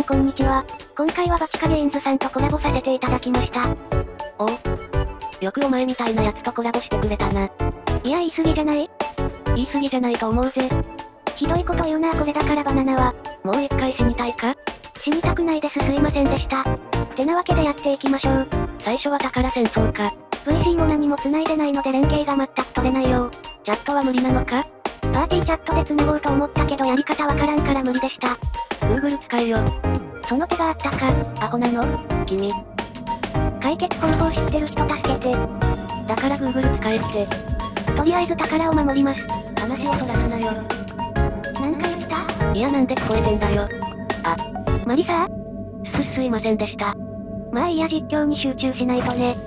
こんにちは。今回はバチカゲインズさんとコラボさせていただきました。 おう。よくお前みたいなやつとコラボしてくれたな。 いや言い過ぎじゃない？ 言い過ぎじゃないと思うぜ。 ひどいこと言うなこれだからバナナは。 もう一回死にたいか？ 死にたくないですすいませんでした。てなわけでやっていきましょう。 最初は宝戦争か。 VC も何も繋いでないので連携が全く取れないよ。 チャットは無理なのか？ パーティーチャットで繋ごうと思ったけどやり方わからんから無理でした。 Google 使えよ。 その手があったか。 アホなの？君。 解決方法知ってる人助けて。 だから Google 使えって。 とりあえず宝を守ります。 話をそらすなよ。 なんか言った？ いやなんで聞こえてんだよ。あ。 マリサー？ すいませんでした。 まあいいや実況に集中しないとね。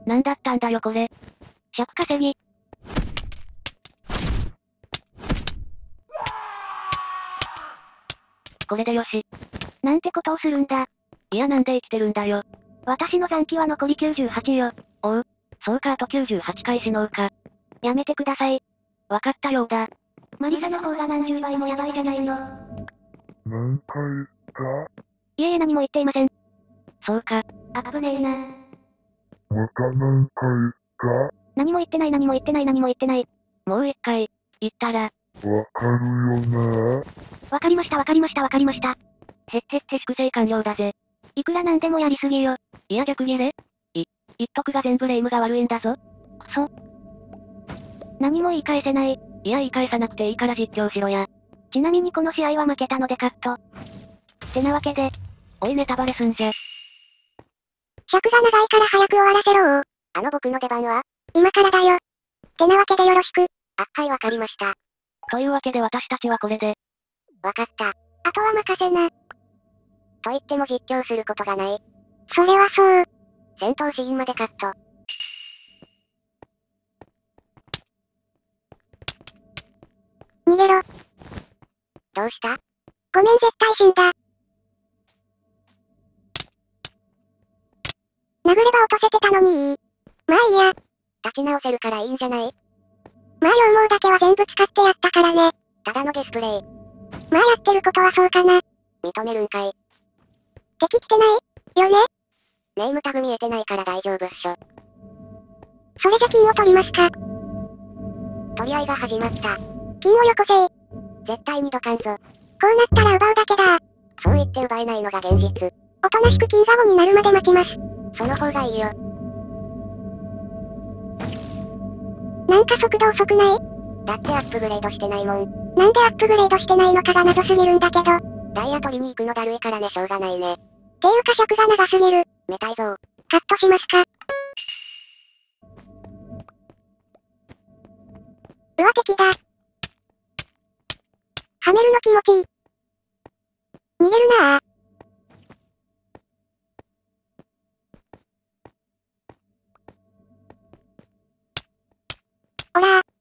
なんだったんだよこれ。 尺稼ぎ。 これでよし。 なんてことをするんだ。 いやなんで生きてるんだよ。 私の残機は残り98よ。 おう。そうかあと98回死のうか。 やめてください。 わかったようだ。 マリサの方が何十倍もやばいじゃないの。 何回かいえいえ何も言っていません。 そうか。 あぶねえな。 また何回か何も言ってない何も言ってない何も言ってない。 もう一回、言ったら。 わかるよな。 わかりましたわかりましたわかりました。 へっへって粛清完了だぜ。 いくらなんでもやりすぎよ。 いや逆ギレ言っとくが全部霊夢が悪いんだぞ。 くそ。何も言い返せない。 いや言い返さなくていいから実況しろや。 ちなみにこの試合は負けたのでカット。ってなわけで。 おいネタバレすんじゃ。 尺が長いから早く終わらせろ。 あの僕の出番は今からだよ。ってなわけでよろしく。 あ、はいわかりました。というわけで私たちはこれで。わかった。 あとは任せな。 と言っても実況することがない。 それはそう。 戦闘シーンまでカット。 逃げろ。 どうした？ ごめん絶対死んだ。殴れば落とせてたのにまあいいや。 立ち直せるからいいんじゃない？ まあ羊毛だけは全部使ってやったからね。 ただのゲスプレイ。 まあやってることはそうかな。 認めるんかい。 敵来てないよね？ ネームタグ見えてないから大丈夫っしょ。 それじゃ金を取りますか。 取り合いが始まった。 金をよこせ。 絶対にどかんぞ。 こうなったら奪うだけだ。 そう言って奪えないのが現実。 おとなしく金ガゴになるまで待ちます。 その方がいいよ。 なんか速度遅くない？ だってアップグレードしてないもん。 なんでアップグレードしてないのかが謎すぎるんだけど。 ダイヤ取りに行くのだるいからねしょうがないね。 ていうか尺が長すぎる。 めたいぞ。 カットしますか。うわ敵だ。はめるの気持ちいい。逃げるなぁ。オラー。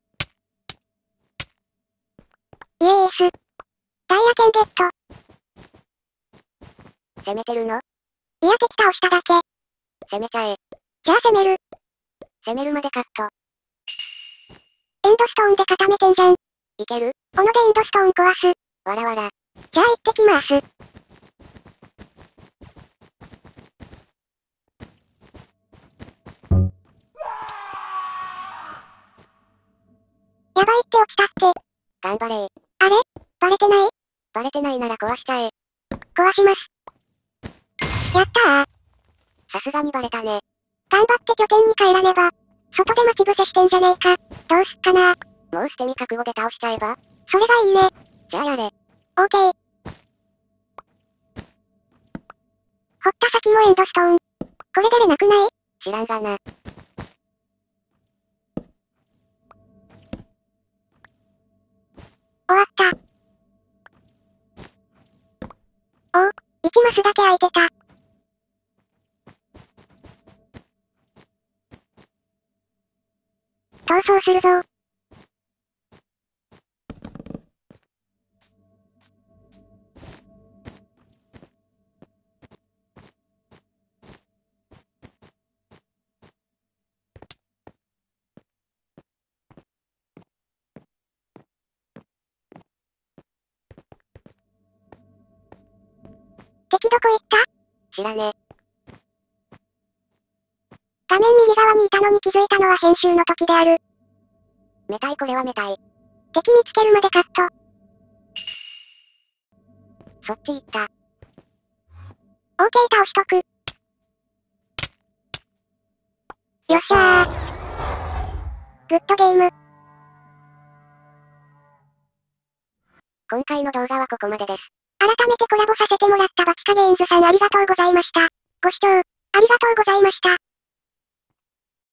イエース。ダイヤ剣ゲット。 攻めてるの？ いや敵倒しただけ。 攻めちゃえ。 じゃあ攻める。 攻めるまでカット。 エンドストーンで固めてんじゃん。 いける？ 斧でエンドストーン壊す。 わらわら。 じゃあ行ってきます。やばいって落ちたって。 頑張れー。 あれ？バレてない？ バレてないなら壊しちゃえ。 壊します。やったー。 さすがにバレたね。 頑張って拠点に帰らねば。外で待ち伏せしてんじゃねえか。どうすっかな。 もう捨て身覚悟で倒しちゃえば？ それがいいね。 じゃあやれ。 オーケー。掘った先もエンドストーン。これでれなくない？ 知らんがな。 終わった。おう、1マスだけ空いてた。逃走するぞ。敵どこ行った？ 知らねえ。 画面右側にいたのに気づいたのは編集の時である。 めたいこれはめたい。 敵見つけるまでカット。 そっち行った。 オーケー倒しとく。よっしゃー。グッドゲーム。 今回の動画はここまでです。 改めてコラボさせてもらったバチカゲーンズさんありがとうございました。ご視聴、ありがとうございました。